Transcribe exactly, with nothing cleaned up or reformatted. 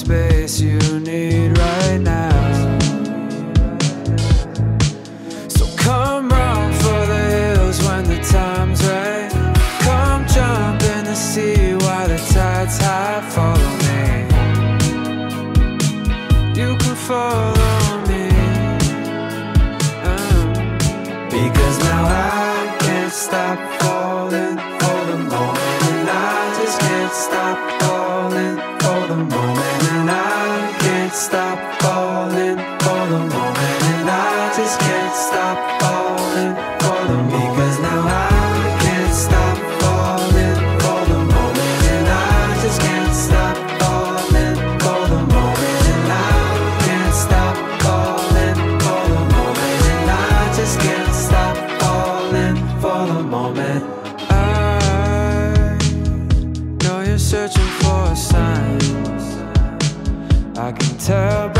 space you need right now. So come run for the hills when the time's right. Come jump in the sea while the tide's high. Follow me, you can follow me, uh, because now I can't stop falling for the moment, and I just can't stop falling for the moment, and I can't stop falling for the moment, and I just can't stop falling for the moment, because now I can't stop falling for the moment, and I just can't stop falling for the moment, and I can't stop falling for the moment, and I just can't stop falling for the moment. I know you're searching for signs, I can tell.